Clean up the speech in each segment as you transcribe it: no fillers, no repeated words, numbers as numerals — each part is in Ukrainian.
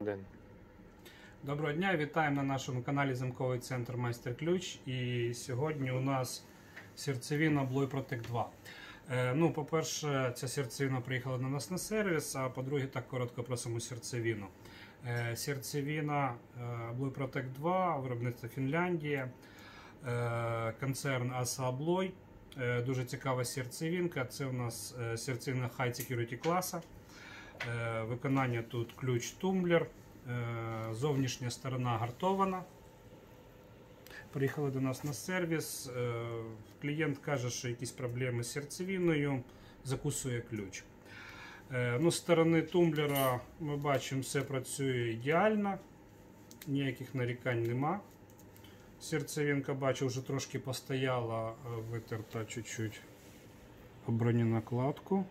Доброго дня, вітаємо на нашому каналі Замковий центр Майстер Ключ. І сьогодні у нас серцевина Bloy Protect 2. По-перше, ця серцевина приїхала до нас на сервіс, а по-друге, так коротко про саму серцевину. Серцевина Bloy Protect 2, виробництво Фінляндія, концерн ASSA ABLOY. Дуже цікава серцевинка. Це у нас серцевина High Security класу. Виконання тут ключ-тумблер. Зовнішня сторона гартована. Приїхали до нас на сервіс. Клієнт каже, що якісь проблеми з серцевиною, закусує ключ. З сторони тумблера ми бачимо, все працює ідеально, ніяких нарікань нема. Серцевинка, бачу, вже трошки постояла, витерта чуть-чуть об броненакладку.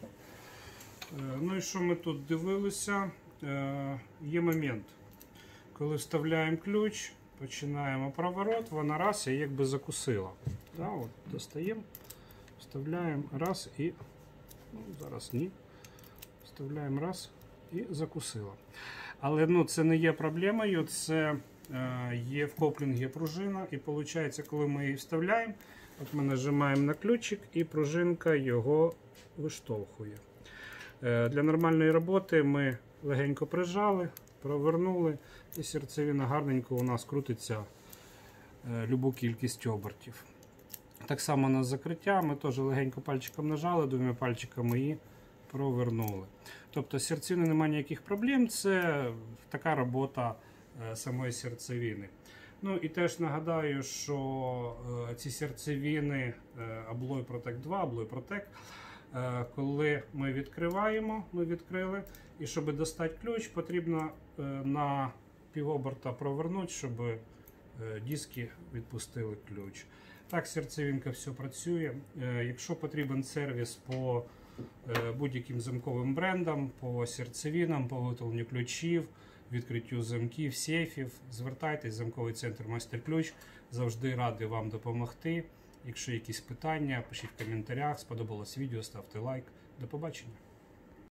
І що ми тут дивилися? Є момент, коли вставляємо ключ, починаємо проворот, вона раз і якби закусила. Достаємо, вставляємо раз і, зараз ні, вставляємо раз і закусила. Але це не є проблемою, це є в коплінгі пружина, і виходить, коли ми її вставляємо, от ми нажимаємо на ключик і пружинка його виштовхує. Для нормальної роботи ми легенько прижали, провернули, і серцевина гарненько у нас крутиться любу кількість обертів. Так само на закриття ми теж легенько пальчиком нажали, двома пальчиками і провернули. Тобто з серцевиною немає ніяких проблем, це така робота самої серцевини. І теж нагадаю, що ці серцевини ABLOY Protect 2, ABLOY Protect, коли ми відкриваємо, ми відкрили, і щоб достати ключ, потрібно на півоберта провернути, щоб диски відпустили ключ. Так, серцевинка все працює. Якщо потрібен сервіс по будь-яким замковим брендам, по серцевинам, по виготовленню ключів, відкриттю замків, сейфів, звертайтесь, Замковий центр Майстер Ключ. Завжди радий вам допомогти. Якщо якісь питання, пишіть в коментарях. Сподобалось відео, ставте лайк. До побачення.